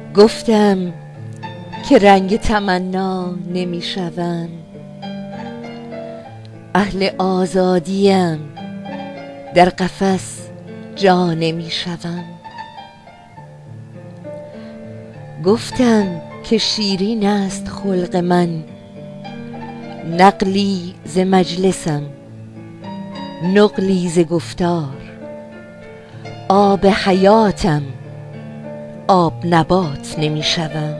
گفتم که رنگ تمنا نمی شوم، اهل آزادیم در قفس جا نمی شوم. گفتم که شیرین است خلق من، نقلی ز مجلسم نقلی ز گفتار. آب حیاتم آب نبات نمی شوم.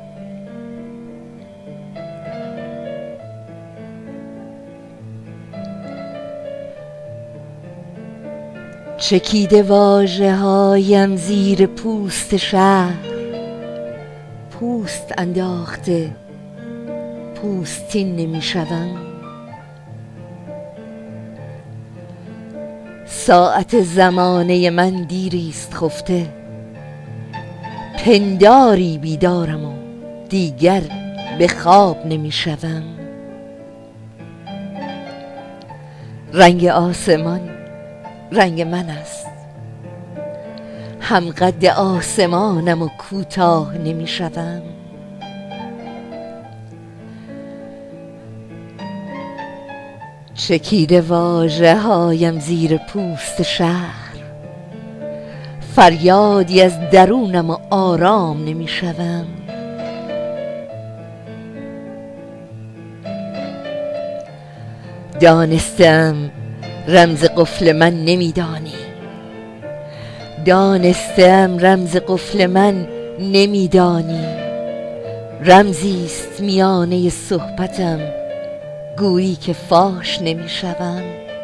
چکیده واژه هایم زیر پوست شهر، پوست انداخته پوستین نمی شوم. ساعت زمانه من دیریست خفته، پنداری بیدارم و دیگر به خواب نمی شوم. رنگ آسمان رنگ من است، هم قد آسمانم و کوتاه نمی شوم. چکیده واژه هایم زیر پوست شهر، فریادی از درونم و آرام نمی شوم. دانستم رمز قفل من نمیدانی، دانستم رمز قفل من نمیدانی. رمزیست میانه صحبتم گویی که فاش نمی شوم.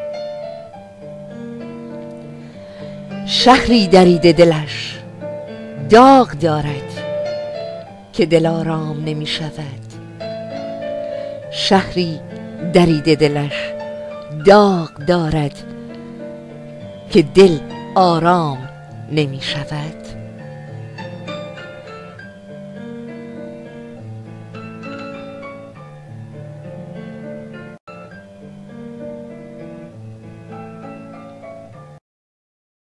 شهری دریده دلش داغ دارد که دل آرام نمی شود. شهری دریده دلش داغ دارد که دل آرام نمی شود.